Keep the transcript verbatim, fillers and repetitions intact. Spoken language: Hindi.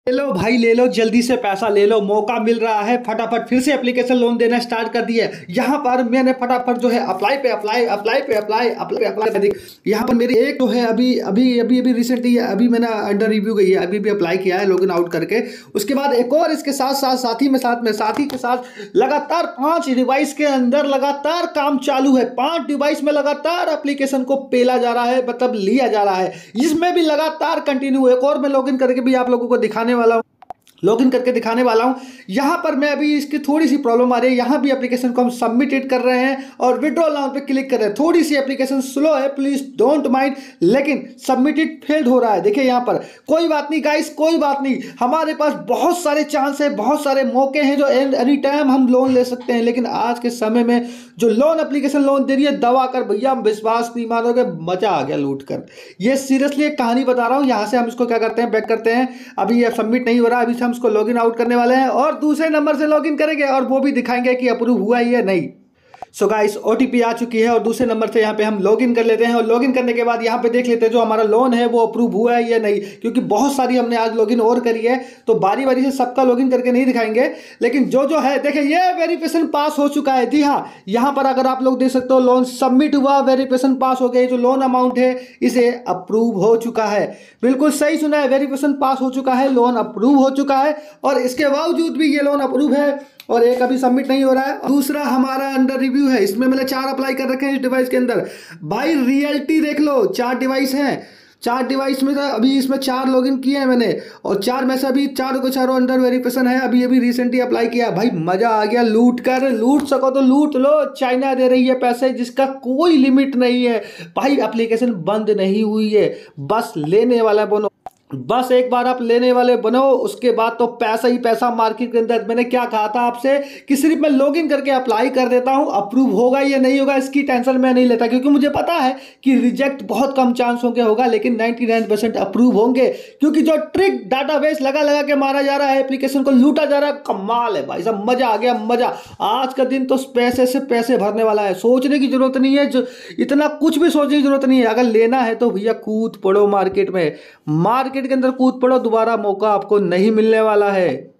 ले लो भाई, ले लो, जल्दी से पैसा ले लो, मौका मिल रहा है। फटाफट फिर से एप्लीकेशन लोन देना स्टार्ट कर दिया है। यहाँ पर मैंने फटाफट जो है अप्लाई पे अप्लाई अप्लाई पे अप्लाई अप्लाई पे अप्लाई कर दी। यहाँ पर मेरी एक जो है अभी अभी अभी अभी रिसेंटली अभी मैंने अंडर रिव्यू गई है, अभी भी अप्लाई किया है लॉगिन आउट करके। उसके बाद एक और इसके साथ साथ साथी में साथ में साथी के साथ लगातार पांच डिवाइस के अंदर लगातार काम चालू है। पांच डिवाइस में लगातार एप्लीकेशन को पेला जा रहा है, मतलब लिया जा रहा है। इसमें भी लगातार कंटिन्यू एक और मैं लॉगिन करके भी आप लोगों को दिखाने वाला हूं लॉगिन करके दिखाने वाला हूं। यहां पर मैं अभी इसकी थोड़ी सी प्रॉब्लम आ रही है। यहां भी एप्लीकेशन को हम सबमिटेड कर रहे हैं और विड्रॉ नाउ पे क्लिक कर रहे हैं। थोड़ी सी एप्लीकेशन स्लो है, प्लीज डोंट माइंड, लेकिन सबमिटेड फेल्ड हो रहा है। देखिए यहां पर कोई बात नहीं गाइस, कोई बात नहीं। हमारे पास बहुत सारे चांस है, बहुत सारे मौके हैं जो एनी टाइम हम लोन ले सकते हैं। लेकिन आज के समय में जो लोन एप्लीकेशन लोन दे रही है, दवा कर भैया, विश्वास नहीं मानोगे, मजा आ गया लूट कर। ये सीरियसली एक कहानी बता रहा हूं। यहां से हम इसको क्या करते हैं, बैक करते हैं। अभी ये सबमिट नहीं हो रहा, अभी हम इसको लॉगिन आउट करने वाले हैं और दूसरे नंबर से लॉगिन करेंगे और वो भी दिखाएंगे कि अप्रूव हुआ है या नहीं। सो गाइस, ओटीपी आ चुकी है और दूसरे नंबर से यहाँ पे हम लॉगिन कर लेते हैं और लॉगिन करने के बाद यहाँ पे देख लेते हैं जो हमारा लोन है वो अप्रूव हुआ है या नहीं। क्योंकि बहुत सारी हमने आज लॉगिन और करी है, तो बारी बारी से सबका लॉगिन करके नहीं दिखाएंगे। लेकिन जो जो है देखिए, ये वेरिफिकेशन पास हो चुका है। जी हाँ, यहाँ पर अगर आप लोग देख सकते हो, लोन सबमिट हुआ, वेरिफिकेशन पास हो गया। जो लोन अमाउंट है इसे अप्रूव हो चुका है। बिल्कुल सही सुना है, वेरिफिकेशन पास हो चुका है, लोन अप्रूव हो चुका है। और इसके बावजूद भी ये लोन अप्रूव है और एक अभी सबमिट नहीं हो रहा है। दूसरा हमारा अंडर रिव्यू है, इसमें मैंने चार अप्लाई कर रखे हैं इस डिवाइस के अंदर। भाई रियलिटी देख लो, चार डिवाइस हैं, चार डिवाइस में अभी इसमें चार लॉगिन किए हैं मैंने और चार में से अभी चारों को चारों अंडर वेरिफिकेशन है। अभी अभी रिसेंटली अप्लाई किया। भाई मजा आ गया, लूट कर, लूट सको तो लूट लो। चाइना दे रही है पैसे जिसका कोई लिमिट नहीं है। भाई एप्लीकेशन बंद नहीं हुई है, बस लेने वाला बनो। बस एक बार आप लेने वाले बनो, उसके बाद तो पैसा ही पैसा मार्केट के अंदर। मैंने क्या कहा था आपसे कि सिर्फ मैं लॉगिन करके अप्लाई कर देता हूं, अप्रूव होगा या नहीं होगा इसकी टेंशन मैं नहीं लेता। क्योंकि मुझे पता है कि रिजेक्ट बहुत कम चांस होंगे होगा, लेकिन निन्यानवे परसेंट अप्रूव होंगे। क्योंकि जो ट्रिक डाटाबेस लगा लगा के मारा जा रहा है, एप्लीकेशन को लूटा जा रहा है, कमाल है भाई साहब। मजा आ गया, मजा। आज का दिन तो पैसे से पैसे भरने वाला है। सोचने की जरूरत नहीं है, जो इतना कुछ भी सोचने की जरूरत नहीं है। अगर लेना है तो भैया कूद पड़ो मार्केट में, मार्केट के अंदर कूद पड़ो, दोबारा मौका आपको नहीं मिलने वाला है।